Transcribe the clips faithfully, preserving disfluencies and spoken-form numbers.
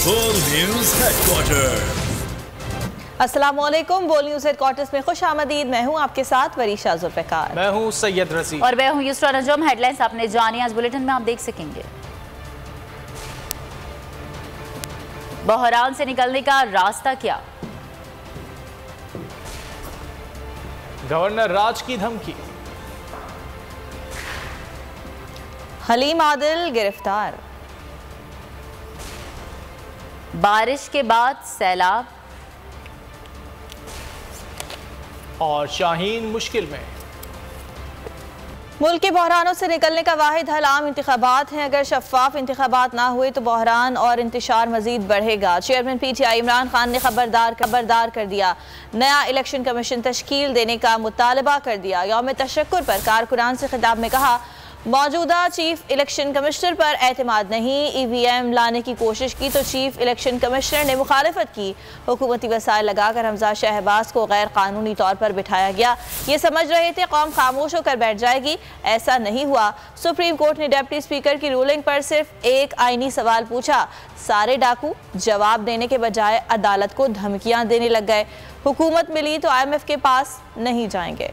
बोल news headquarter. अस्सलामुअलैकुम। बोल न्यूज हेडक्वार्टर्स में खुश आमदीद। मैं हूं आपके साथ वरीशा जुल्फिकार। मैं हूं सैयद रसी और मैं हूं युसरा नजम। हेडलाइंस आपने जानी, आज बुलेटिन में आप देख सकेंगे। बहरान से निकलने का रास्ता क्या? गवर्नर राज की धमकी। हलीम आदिल गिरफ्तार। बारिश के बाद सैलाब और शाहीन मुश्किल में। मुल्क के बहरानों से निकलने का वाहिद हल आम इंतखाबात हैं। अगर शफाफ इंतखाबात ना हुए तो बहरान और इंतशार मजीद बढ़ेगा। Chairman P T I Imran Khan ने खबरदार खबरदार कर दिया। नया इलेक्शन कमीशन तश्कील देने का मुतालबा कर दिया। यौम तशक्कुर पर कारकुनान से खिताब में कहा, मौजूदा चीफ इलेक्शन कमिश्नर पर एतमाद नहीं। ई वी एम लाने की कोशिश की तो चीफ इलेक्शन कमिश्नर ने मुखालफत की। हुकूमती वसाइल लगाकर हमजा शहबाज को गैर कानूनी तौर पर बिठाया गया। ये समझ रहे थे कौम खामोश होकर बैठ जाएगी, ऐसा नहीं हुआ। सुप्रीम कोर्ट ने डिप्टी स्पीकर की रूलिंग पर सिर्फ एक आईनी सवाल पूछा। सारे डाकू जवाब देने के बजाय अदालत को धमकियां देने लग गए। हुकूमत मिली तो आई एम एफ के पास नहीं जाएंगे।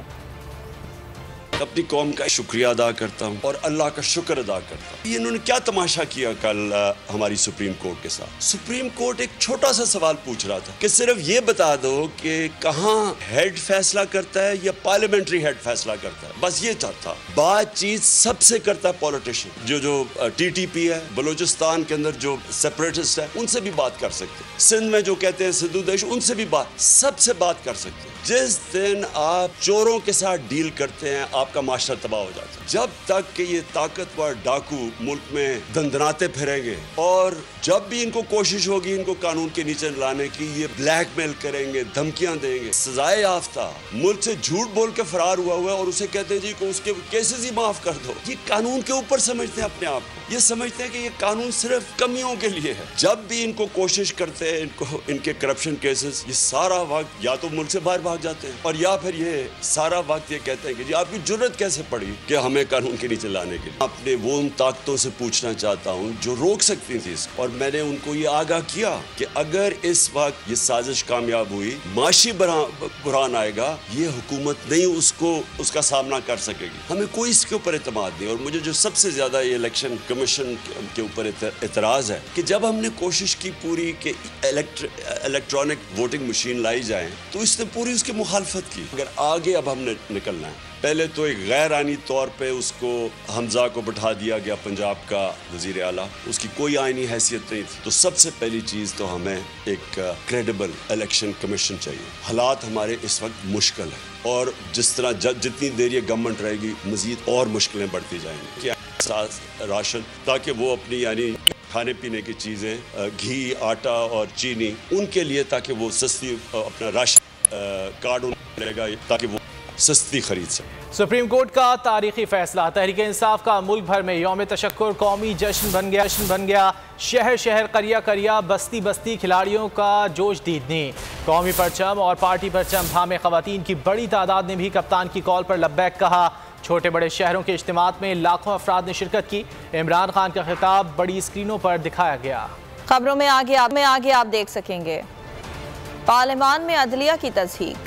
अपनी कौम का शुक्रिया अदा करता हूँ और अल्लाह का शुक्र अदा करता हूँ। ये इन्होंने क्या तमाशा किया कल आ, हमारी सुप्रीम कोर्ट के साथ। सुप्रीम कोर्ट एक छोटा सा सवाल पूछ रहा था कि सिर्फ ये बता दो कि कहाँ हेड फैसला करता है या पार्लियामेंट्री हेड फैसला करता है, बस ये चाहता। बातचीत सबसे करता है पॉलिटिशियन। जो जो टी टी पी है, बलूचिस्तान के अंदर जो सेपरेटिस्ट है, उनसे भी बात कर सकते हैं। सिंध में जो कहते हैं सिद्धू देश, उनसे भी बात, सबसे बात कर सकते हैं। जिस दिन आप चोरों के साथ डील करते हैं, आपका माशरा तबाह हो जाता है। जब तक कि ये ताकतवर डाकू मुल्क में दंदनाते फिरेंगे और जब भी इनको कोशिश होगी इनको कानून के नीचे लाने की, ये ब्लैकमेल करेंगे, धमकियां देंगे। सजाए याफ्ता मुल्क से झूठ बोल के फरार हुआ हुआ है और उसे कहते हैं जी को उसके केसेस ही माफ कर दो। ये कानून के ऊपर समझते हैं अपने आप को। ये समझते हैं कि ये कानून सिर्फ कमियों के लिए है। जब भी इनको कोशिश करते हैं, इनको इनके करप्शन केसेस, ये सारा वक्त या तो मुल्क से बाहर भाग जाते हैं और या फिर ये सारा वक्त ये कहते हैं कि जी आपकी जुर्रत कैसे पड़ी कि हमें कानून के नीचे लाने के लिए। अपने वो उन ताकतों से पूछना चाहता हूँ जो रोक सकती थी इसको, और मैंने उनको ये आगाह किया कि अगर इस वक्त ये साजिश कामयाब हुई, माशी बुरहान आएगा, ये हुकूमत नहीं उसको उसका सामना कर सकेगी। हमें कोई इसके ऊपर एतमाद नहीं। और मुझे जो सबसे ज्यादा ये इलेक्शन कमीशन के ऊपर एतराज है कि जब हमने कोशिश की पूरी कि इलेक्ट्रॉनिक वोटिंग मशीन लाई जाए तो इसने पूरी उसकी मुखालफत की। अगर आगे अब हमने निकलना है, पहले तो एक गैर आनी तौर पे उसको हमजा को बिठा दिया गया, पंजाब का वजीर आला, उसकी कोई आईनी हैसियत नहीं थी। तो सबसे पहली चीज़ तो हमें एक क्रेडिबल इलेक्शन कमीशन चाहिए। हालात हमारे इस वक्त मुश्किल है और जिस तरह जितनी देर ये गवर्नमेंट रहेगी मज़ीद और मुश्किलें बढ़ती जाएंगी। क्या राशन, ताकि वो अपनी यानी खाने पीने की चीज़ें, घी, आटा और चीनी, उनके लिए ताकि वो सस्ती अपना राशन कार्ड रहेगा ताकि वो सस्ती खरीद सके। सुप्रीम कोर्ट का तारीखी फैसला। तहरीक इंसाफ का मुल्क भर में यौम तशक्कुर कौमी जश्न बन गया जश्न बन गया शहर शहर करिया करिया बस्ती बस्ती खिलाड़ियों का जोश दीदनी। कौमी परचम और पार्टी परचम थामे खवातीन की बड़ी तादाद ने भी कप्तान की कॉल पर लब्बैक कहा। छोटे बड़े शहरों के इज्तिमात में लाखों अफराद ने शिरकत की। इमरान खान का खिताब बड़ी स्क्रीनों पर दिखाया गया। खबरों में आगे आप में आगे आप देख सकेंगे, पार्लियामान में अदलिया की तस्दीक।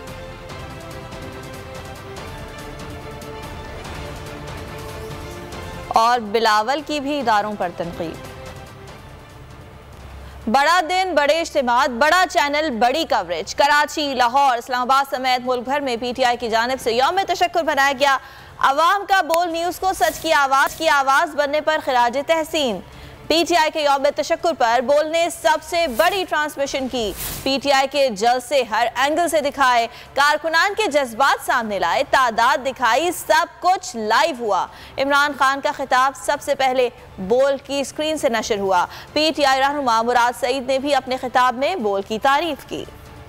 और बिलावल की भी इदारों पर तनकीद। बड़ा दिन, बड़े इज्तिमात, बड़ा चैनल, बड़ी कवरेज। कराची, लाहौर, इस्लामाबाद समेत मुल्क भर में पी टी आई की जानिब से यौम तशक्कुर बनाया गया। अवाम का बोल न्यूज़ को सच की आवाज़ की आवाज़ बनने पर खिराज तहसीन। पी टी आई के यौम तशक्कुर पर बोल ने सबसे बड़ी ट्रांसमिशन की। पी टी आई के जलसे हर एंगल से दिखाए, कारकुनान के जज्बात सामने लाए, तादाद दिखाई, सब कुछ लाइव हुआ। इमरान खान का खिताब सबसे पहले बोल की स्क्रीन से नशर हुआ। पी टी आई रहनुमा मुराद सईद ने भी अपने खिताब में बोल की तारीफ की।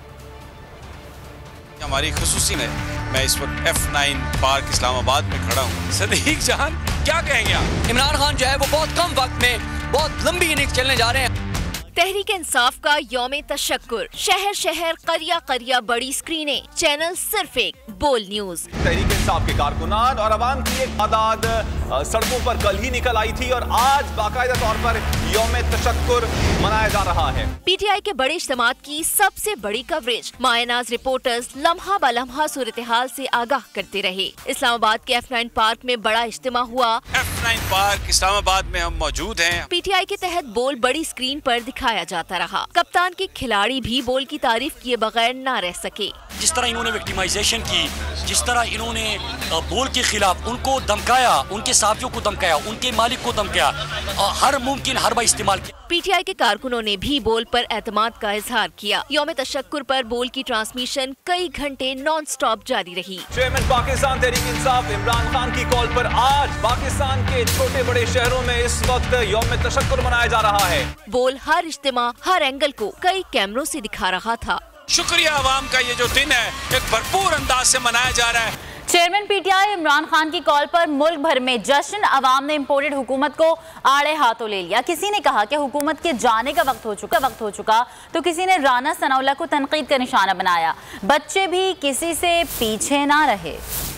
हमारी खुसूसी में मैं इस वक्त एफ नाइन पार्क इस्लामाबाद में खड़ा हूँ। सदीक जान क्या कहेंगे आप? इमरान खान जो है वो बहुत कम वक्त में बहुत लंबी इनिंग्स खेलने जा रहे हैं। तहरीक इंसाफ का यौम तशक्कुर, शहर शहर करिया करिया बड़ी स्क्रीनें, चैनल सिर्फ एक, बोल न्यूज। तहरीक इंसाफ के कारकुनान और अवाम की एक तादाद सड़कों पर कल ही निकल आई थी और आज बाकायदा तौर पर यौम तशक्कुर मनाया जा रहा है। पीटीआई के बड़े इज्तिमात की सबसे बड़ी कवरेज, मायनाज रिपोर्टर्स लम्हा ब लम्हा सूरत हाल से आगाह करते रहे। इस्लामाबाद के एफ नाइन पार्क में बड़ा इज्तिमा हुआ। एफ नाइन पार्क इस्लामाबाद में हम मौजूद हैं। पीटीआई के तहत बोल बड़ी स्क्रीन पर दिखाया जाता रहा। कप्तान के खिलाड़ी भी बोल की तारीफ किए बगैर न रह सके। जिस तरह इन्होंने विक्टिमाइजेशन की, जिस तरह इन्होंने बोल के खिलाफ उनको धमकाया, उनके साथियों को धमकाया, उनके मालिक को धमकाया, हर मुमकिन हरबा इस्तेमाल किया। पीटीआई के कारकुनों ने भी बोल पर एतमाद का इजहार किया। यौम तशक्कुर पर बोल की ट्रांसमिशन कई घंटे नॉन स्टॉप जारी रही। चेयरमैन पाकिस्तान तहरीक इंसाफ इमरान खान की कॉल पर आज पाकिस्तान के छोटे बड़े शहरों में इस वक्त यौम तशक्कुर मनाया जा रहा है। बोल हर इज्तिमा, हर एंगल को कई कैमरों से दिखा रहा था। शुक्रिया आवाम का, ये जो दिन है एक भरपूर अंदाज से मनाया जा रहा है। चेयरमैन पीटीआई इमरान खान की कॉल पर मुल्क भर में जश्न, अवाम ने इम्पोर्टेड हुकूमत को आड़े हाथों ले लिया। किसी ने कहा कि हुकूमत के जाने का वक्त हो चुका वक्त हो चुका तो किसी ने राना सनाउल्लाह को तनकीद का निशाना बनाया। बच्चे भी किसी से पीछे ना रहे।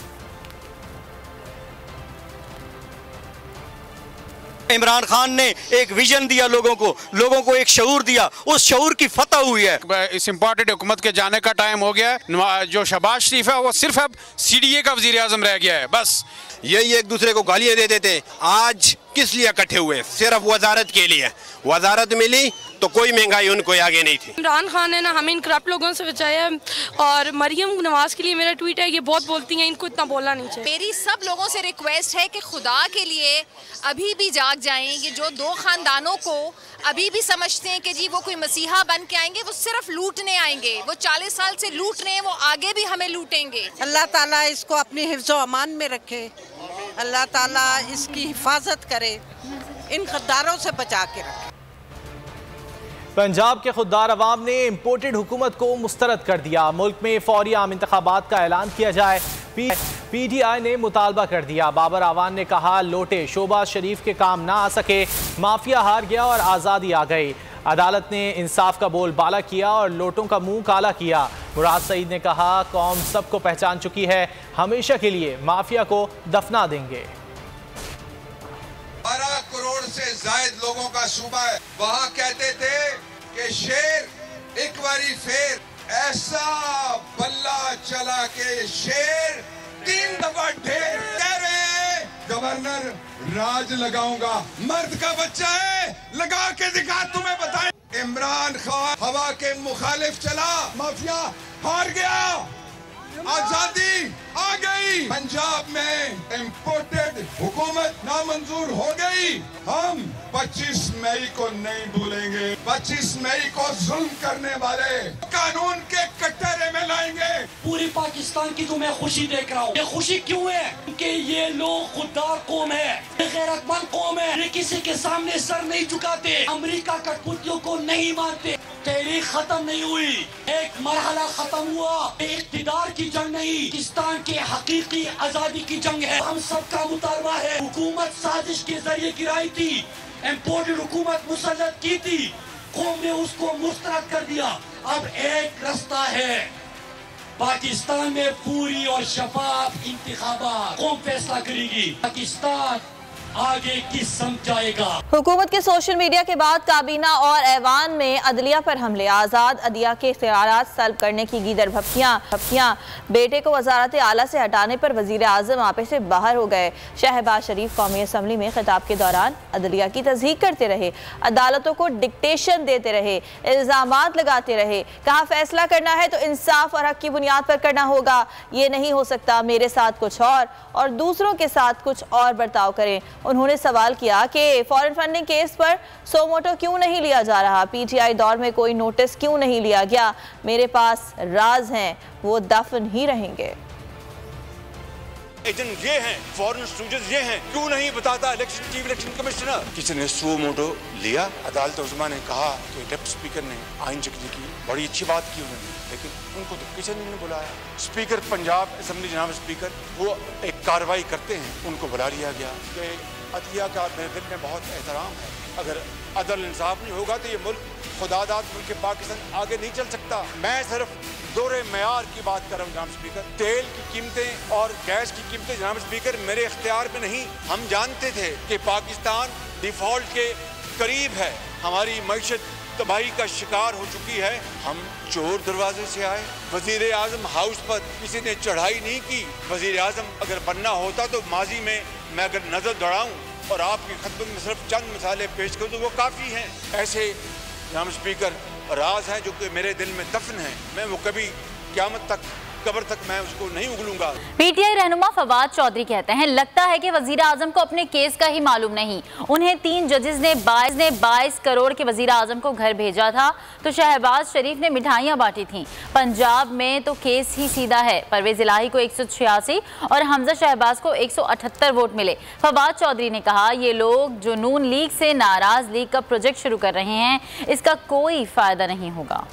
इमरान खान ने एक विजन दिया लोगों को, लोगों को एक शऊर दिया, उस शऊर की फतह हुई है। इस इम्पोर्टेड हुकूमत के जाने का टाइम हो गया है। जो शहबाज शरीफ है वो सिर्फ अब सीडीए का वजीर आजम रह गया है। बस यही एक दूसरे को गालियां दे देते। आज किस लिए इकट्ठे हुए? सिर्फ वजारत के लिए। वजारत मिली तो कोई महंगाई उनको आगे नहीं थी। इमरान खान ने ना हमें इन करप्ट लोगों से बचाया। और मरियम नवाज के लिए मेरा ट्वीट है, ये बहुत बोलती हैं, इनको इतना बोलना नहीं चाहिए। मेरी सब लोगों से रिक्वेस्ट है कि खुदा के लिए अभी भी जाग जाएं। ये जो दो खानदानों को अभी भी समझते हैं कि जी वो कोई मसीहा बन के आएंगे, वो सिर्फ लूटने आएंगे। वो चालीस साल से लूट रहे हैं, वो आगे भी हमें लूटेंगे। अल्लाह ताला इसको अपनी हिफ्ज़ो अमान में रखे, अल्लाह ताला इसकी हिफाजत करे, इन गद्दारों से बचा के रखे। पंजाब के खुददार अवाम ने इम्पोर्टेड हुकूमत को मुस्तरद कर दिया। मुल्क में फौरी आम इंतखाबात का ऐलान किया जाए। पी पी टी आई ने मुतालबा कर दिया। बाबर आवान ने कहा लोटे शोबाज शरीफ के काम ना आ सके, माफिया हार गया और आज़ादी आ गई। अदालत ने इंसाफ का बोल बाला किया और लोटों का मुंह काला किया। मुराद सईद ने कहा कौम सबको पहचान चुकी है, हमेशा के लिए माफिया को दफना देंगे। बारह करोड़ से जायद लोगों का सूबा है। वहाँ कहते थे कि शेर एक बारी फेर, ऐसा बल्ला चला के शेर तीन दफा ढेर। कह रहे गवर्नर राज लगाऊंगा, मर्द का बच्चा है, लगा के दिखा तुम्हें बताए। इमरान खान हवा के मुखालिफ चला, माफिया हार गया, आजादी आ गई। पंजाब में इम्पोर्टेड हुकूमत नामंजूर हो गई। हम पच्चीस मई को नहीं भूलेंगे। पच्चीस मई को जुल्म करने वाले कानून के कटहरे में लाएंगे। पूरी पाकिस्तान की तो मैं खुशी देख रहा हूँ। ये खुशी क्यों है? क्योंकि ये लोग खुददार कौम है, गैरतमंद कौम है। ये किसी के सामने सर नहीं झुकाते, अमेरिका कठपुतलियों को नहीं मानते। तहरीक खत्म नहीं हुई, एक मरहला खत्म हुआ। इख्तिदार की जंग नहीं, पाकिस्तान के हकीकी आजादी की जंग है। हम सबका मुतालबा है। हुकूमत साजिश के जरिए गिराई थी, इम्पोर्टेड हुकूमत मुसल्लत की थी, कौम ने उसको मुस्तरद कर दिया। अब एक रास्ता है, पाकिस्तान में पूरी और शफाफ इंतखाबात, कौम फैसला करेगी पाकिस्तान आगे किस समझाएगा। हुकूमत के सोशल मीडिया के बाद काबीना और ऐवान में अदलिया पर हमले, आज़ाद अदलिया के इख्तियारात सल्ब करने की गीदर भपकियाँ भपकियाँ बेटे को वजारत आला से हटाने पर वजीर आज़म आपे से बाहर हो गए। शहबाज शरीफ कौमी असम्बली में खिताब के दौरान अदलिया की तज़हीक करते रहे, अदालतों को डिक्टेशन देते रहे, इल्ज़ामात लगाते रहे। कहा फैसला करना है तो इंसाफ और हक की बुनियाद पर करना होगा। ये नहीं हो सकता मेरे साथ कुछ और और दूसरों के साथ कुछ और बर्ताव करें। उन्होंने सवाल किया कि फॉरेन फंडिंग केस पर सो मोटो क्यों नहीं लिया जा रहा, पीटीआई दौर में कोई नोटिस क्यों नहीं लिया गया। मेरे पास राज हैं, वो दफन ही रहेंगे। एजेंट ये हैं, फॉरेन स्टूडेंट्स ये हैं, क्यों नहीं बताता इलेक्शन चीफ इलेक्शन कमिश्नर? किसी ने सो मोटो लिया। अदालत उज़्मा ने कहा कि डिप्टी स्पीकर ने आइन चकनी की, बड़ी अच्छी बात की उन्होंने, लेकिन उनको तो किसी ने नहीं बुलाया। स्पीकर पंजाब असम्बली जनाब स्पीकर वो एक कार्रवाई करते हैं, उनको बुला लिया गया कि अदलिया का मेरे दिल में बहुत एहतराम है। अगर अदल इंसाफ नहीं होगा तो ये मुल्क खुदादाद मुल्क पाकिस्तान आगे नहीं चल सकता। मैं सिर्फ दोरे मयार की बात कर रहा हूँ जनाब स्पीकर। तेल की कीमतें और गैस की कीमतें जनाब स्पीकर मेरे इख्तियार में नहीं। हम जानते थे कि पाकिस्तान डिफॉल्ट के करीब है, हमारी मईशत तबाही का शिकार हो चुकी है। हम चोर दरवाजे से आए। वजीर आजम हाउस पर किसी ने चढ़ाई नहीं की। वजीर आजम अगर बनना होता तो माजी में मैं अगर नजर दौड़ाऊं और आपकी खिदमत में सिर्फ चंद मिसालें पेश करूं तो वो काफ़ी हैं। ऐसे जनाब स्पीकर राज हैं जो कि मेरे दिल में दफन हैं, मैं वो कभी क़यामत तक कब्र तक मैं उसको नहीं उगलूंगा। पीटीआई रहनुमा फवाद चौधरी कहते हैं, लगता है कि वजीर आजम को अपने केस का ही मालूम नहीं। उन्हें तीन जजेस ने बाईस ने बाईस करोड़ के वजीर आजम को घर भेजा था तो शहबाज शरीफ ने मिठाइयाँ बांटी थीं। पंजाब में तो केस ही सीधा है। परवेज इलाही को एक सौ छियासी और हमजा शहबाज को एक सौ अठहत्तर वोट मिले। फवाद चौधरी ने कहा, ये लोग जो नून लीग से नाराज लीग का प्रोजेक्ट शुरू कर रहे हैं, इसका कोई फायदा नहीं होगा।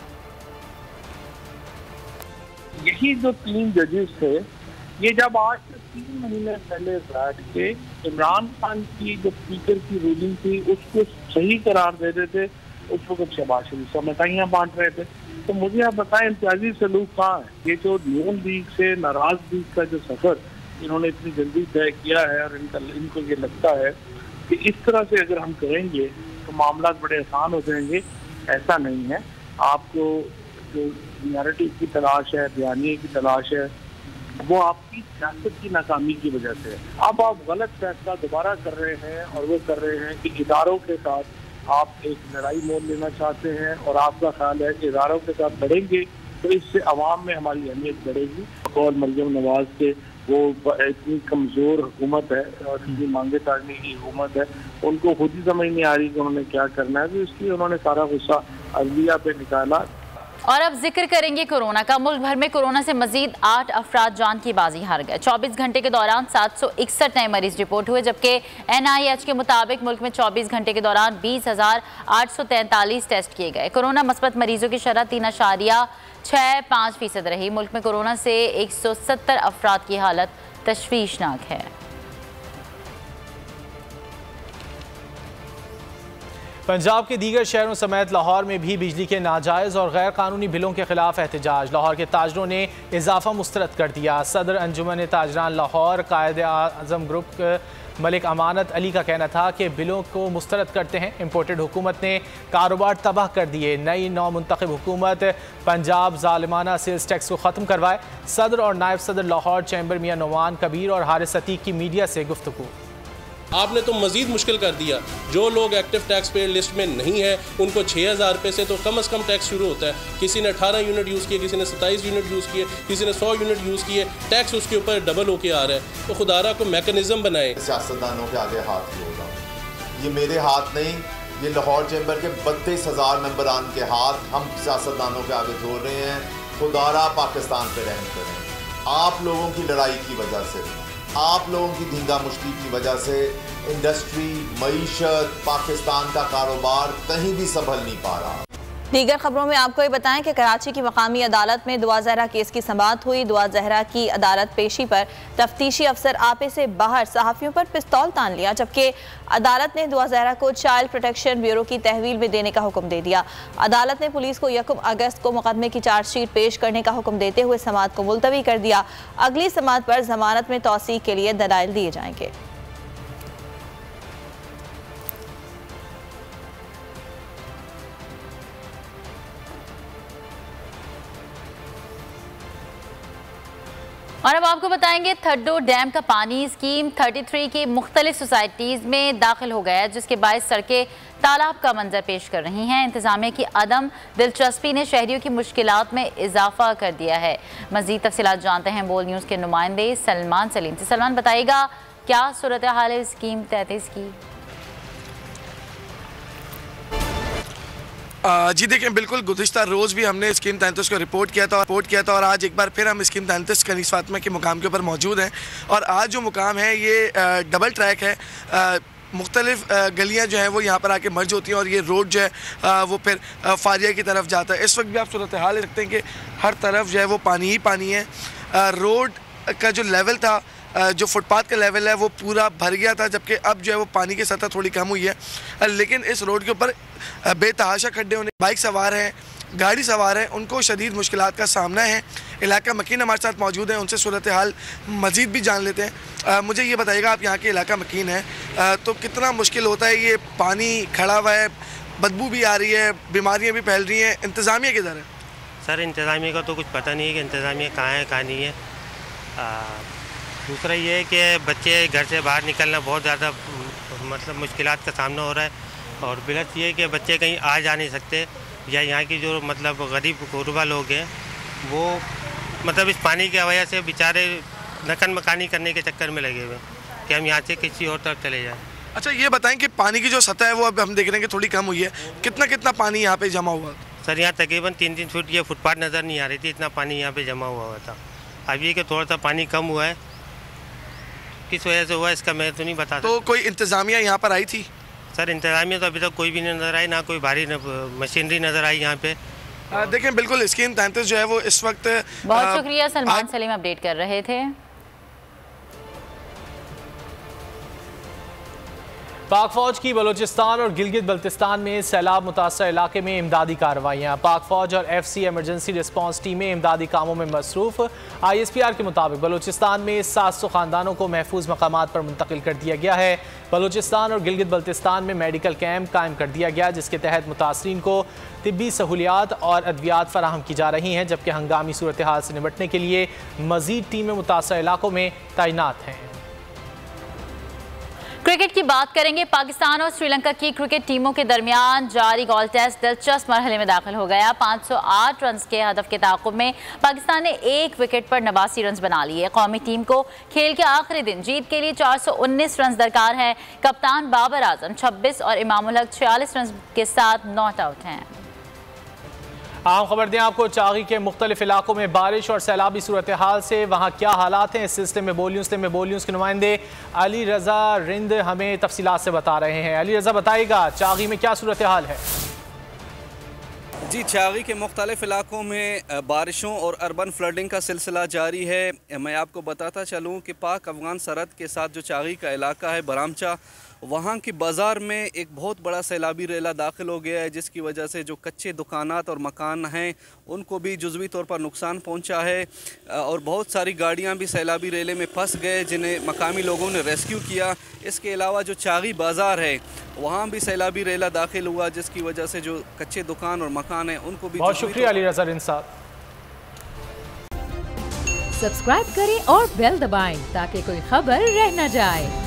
यही जो तीन जजेस थे, ये जब आज से तीन महीने पहले बैठ के इमरान खान की जो स्पीकर की रूलिंग थी उसको सही करार दे रहे थे, उस वक्त शहबाज शरीफ साहब मिठाइयाँ बांट रहे थे। तो मुझे आप बताएं, इम्तियाजी सलूक कहाँ है? ये जो नून लीग से नाराज लीग का जो सफर इन्होंने इतनी जल्दी तय किया है और इनका इनको ये लगता है कि इस तरह से अगर हम करेंगे तो मामला बड़े आसान हो जाएंगे। ऐसा नहीं है। आपको जो नैरेटिव की तलाश है, बयानिए की तलाश है, वो आपकी सियासत की नाकामी की वजह से है। अब आप गलत फैसला दोबारा कर रहे हैं और वो कर रहे हैं कि इदारों के साथ आप एक लड़ाई मोल लेना चाहते हैं और आपका ख्याल है कि इदारों के साथ लड़ेंगे तो इससे अवाम में हमारी अहमियत बढ़ेगी। और मरियम नवाज के वो इतनी कमज़ोर हुकूमत है और इतनी मांगे ताड़ने की हुकूमत है, उनको खुद ही समझ नहीं आ रही कि उन्होंने क्या करना है, तो इसलिए उन्होंने सारा गुस्सा अदलिया पे निकाला। और अब जिक्र करेंगे कोरोना का। मुल्क भर में कोरोना से मजीद आठ अफराद जान की बाजी हार गए। चौबीस घंटे के दौरान सात सौ इकसठ नए मरीज रिपोर्ट हुए, जबकि एन आई एच के मुताबिक मुल्क में चौबीस घंटे के दौरान बीस हजार आठ सौ तैंतालीस टेस्ट किए गए। कोरोना मस्बत मरीजों की शरह तीन अशारिया छः पाँच फीसद रही। मुल्क में कोरोना से एक सौ सत्तर अफराद की हालत तशवीशनाक है। पंजाब के दीगर शहरों समेत लाहौर में भी बिजली के नाजायज़ और गैर कानूनी बिलों के खिलाफ एहतजाज। लाहौर के ताजरों ने इजाफा मुस्तरद कर दिया। सदर अंजुमन ताजरान लाहौर कायद आज़म ग्रुप मलिक अमानत अली का कहना था कि बिलों को मुस्तरद करते हैं। इम्पोर्टेड हुकूमत ने कारोबार तबाह कर दिए। नई नौ मुंतखब हुकूमत पंजाब ज़ालिमाना सेल्स टैक्स को ख़त्म करवाए। सदर और नायब सदर लाहौर चैम्बर मियाँ नोमान कबीर और हारिस अतीक की मीडिया से गुफ्तगू। आपने तो मजीद मुश्किल कर दिया। जो लोग एक्टिव टैक्स पेयर लिस्ट में नहीं है उनको छः हज़ार रुपये से तो कम अज़ कम टैक्स शुरू होता है। किसी ने अठारह यूनिट यूज़ किए, किसी ने सत्ताईस यूनिट यूज़ किए, किसी ने सौ यूनिट यूज़ किए, टैक्स उसके ऊपर डबल होके आ रहा है। तो खुदारा को मैकेनिज्म बनाए। सियासतदानों के आगे हाथ जोड़ना, ये मेरे हाथ नहीं, ये लाहौर चैम्बर के बत्तीस हज़ार मेम्बरान के हाथ हम सियासतदानों के आगे जोड़ रहे हैं। खुदारा पाकिस्तान पर रहम करें। आप लोगों की लड़ाई की वजह से, आप लोगों की धींगा मुश्किल की वजह से इंडस्ट्री, मईशत, पाकिस्तान का कारोबार कहीं भी संभल नहीं पा रहा। दीगर खबरों में आपको ये बताएं कि कराची की मकामी अदालत में दुआ जहरा केस की समाअत हुई। दुआ जहरा की अदालत पेशी पर तफ्तीशी अफसर आपे से बाहर सहाफ़ियों पर पिस्तौल तान लिया, जबकि अदालत ने दुआ जहरा को चाइल्ड प्रोटेक्शन ब्यूरो की तहवील में देने का हुक्म दे दिया। अदालत ने पुलिस को यकम अगस्त को मुकदमे की चार्जशीट पेश करने का हुक्म देते हुए समाअत को मुलतवी कर दिया। अगली समाअत पर जमानत में तौसीक के लिए दलाइल दिए जाएंगे। और अब आपको बताएंगे थड्डो डैम का पानी स्कीम तैंतीस की मुख्तलिफ सोसाइटीज़ में दाखिल हो गया है, जिसके बायस सड़कें तालाब का मंजर पेश कर रही हैं। इंतजामिया की अदम दिलचस्पी ने शहरियों की मुश्किलात में इजाफा कर दिया है। मज़ीद तफसीलात जानते हैं बोल न्यूज़ के नुमाइंदे सलमान सलीम से। सलमान, बताइएगा क्या सूरत हाल है स्कीम तैंतीस की? जी देखें, बिल्कुल गुज़िश्ता रोज़ भी हमने स्कीम तैंतीस को रिपोर्ट किया था रिपोर्ट किया था और आज एक बार फिर हम स्कीम तैंतीस कनीस फातिमा के मुकाम के ऊपर मौजूद हैं। और आज जो मुकाम है ये डबल ट्रैक है, मुख्तलिफ गलियाँ जो हैं वो यहाँ पर आके मर्ज होती हैं और ये रोड जो है वो फिर फारिया की तरफ जाता है। इस वक्त भी आप सूरत हाल देखते हैं कि हर तरफ जो है वो पानी ही पानी है। रोड का जो लेवल था जो फुटपाथ का लेवल है वो पूरा भर गया था, जबकि अब जो है वो पानी की सतह थोड़ी कम हुई है। लेकिन इस रोड के ऊपर बेतहाशा खड्डे होने, बाइक सवार हैं, गाड़ी सवार हैं, उनको शदीद मुश्किलात का सामना है। इलाका मकीन हमारे साथ मौजूद हैं, उनसे सूरत हाल मज़ीद भी जान लेते हैं। आ, मुझे ये बताइएगा, आप यहाँ के इलाका मकीन है, आ, तो कितना मुश्किल होता है? ये पानी खड़ा हुआ है, बदबू भी आ रही है, बीमारियाँ भी फैल रही हैं, इंतज़ामिया किधर है? सर इंतज़ामिया का तो कुछ पता नहीं है कि इंतज़ामिया कहाँ है कहाँ नहीं है। आ, दूसरा ये है कि बच्चे घर से बाहर निकलना बहुत ज़्यादा मतलब मुश्किलात का सामना हो रहा है, और बिलत ये है कि बच्चे कहीं आ जा नहीं सकते, या यहाँ की जो मतलब गरीब गुरबा लोग हैं वो मतलब इस पानी की वजह से बेचारे नकन मकानी करने के चक्कर में लगे हुए कि हम यहाँ से किसी और तरफ चले जाएँ। अच्छा ये बताएं कि पानी की जो सतह है वो अब हम देख रहे हैं कि थोड़ी कम हुई है, कितना कितना पानी यहाँ पे जमा हुआ? सर यहाँ तकरीबन तीन तीन फुट ये फुटपाथ नज़र नहीं आ रही थी, इतना पानी यहाँ पे जमा हुआ हुआ था। अब ये कि थोड़ा सा पानी कम हुआ है, किस वजह से हुआ इसका मैं तो नहीं बता सकता। तो कोई इंतज़ामिया यहाँ पर आई थी? सर इंतज़ामिया तो अभी तक कोई भी नहीं नज़र आई, ना कोई भारी मशीनरी नज़र आई यहाँ पे। देखें बिल्कुल स्कीम तैंतीस जो है वो इस वक्त बहुत शुक्रिया सलमान सलीम अपडेट कर रहे थे। पाक फौज की बलूचिस्तान और गिलगित बल्तिस्तान में सैलाब मुतासर इलाके में इमदादी कार्रवाइयाँ। पाक फौज और एफ सी एमरजेंसी रिस्पांस टीमें इमदादी कामों में मसरूफ। आई एस पी आर के मुताबिक बलूचिस्तान में सात सौ खानदानों को महफूज मकामात पर मुंतकिल कर दिया गया है। बलूचिस्तान और गिलगित बल्तिस्तान में मेडिकल कैंप कायम कर दिया गया, जिसके तहत मुतासरीन को तिब्बी सहूलियात और अद्वियात फराहम की जा रही हैं, जबकि हंगामी सूरत हाल से निपटने के लिए मजीद टीमें मुतासर इलाकों में तैनात हैं। क्रिकेट की बात करेंगे। पाकिस्तान और श्रीलंका की क्रिकेट टीमों के दरमियान जारी गोल टेस्ट दिलचस्प मरहले में दाखिल हो गया। पाँच सौ आठ रन के हदफ के ताक़ुब में पाकिस्तान ने एक विकेट पर नवासी रन बना लिए। कौमी टीम को खेल के आखिरी दिन जीत के लिए चार सौ उन्नीस रन दरकार हैं। कप्तान बाबर आजम छब्बीस और इमाम उल हक छियालीस रन के साथ नॉट आउट हैं। आम खबर दें आपको चागी के मुख्तलिफ इलाकों में बारिश और सैलाबी सूरत हाल से वहाँ क्या हालात हैं, इस सिलसिले में बोल न्यूज़ में बोल न्यूज़ के नुमाइंदे अली रज़ा रिंद हमें तफसीलात से बता रहे हैं। अली रज़ा बताइएगा चागी में क्या सूरत हाल है? जी, चागी के मुख्तलिफ इलाकों में बारिशों और अर्बन फ्लडिंग का सिलसिला जारी है। मैं आपको बताता चलूँ कि पाक अफगान सरहद के साथ जो चागी का इलाका है बरामचा, वहाँ की बाज़ार में एक बहुत बड़ा सैलाबी रेला दाखिल हो गया है, जिसकी वजह से जो कच्चे दुकानात और मकान हैं उनको भी जुज़वी तौर पर नुकसान पहुँचा है, और बहुत सारी गाड़ियाँ भी सैलाबी रेले में फंस गए, जिन्हें मकामी लोगों ने रेस्क्यू किया। इसके अलावा जो चागी बाज़ार है वहाँ भी सैलाबी रेला दाखिल हुआ, जिसकी वजह से जो कच्चे दुकान और मकान हैं उनको भी। बहुत शुक्रिया अली रज़ा रिंद साहब। सब्सक्राइब करें और बेल दबाएं ताकि कोई खबर रह न जाए।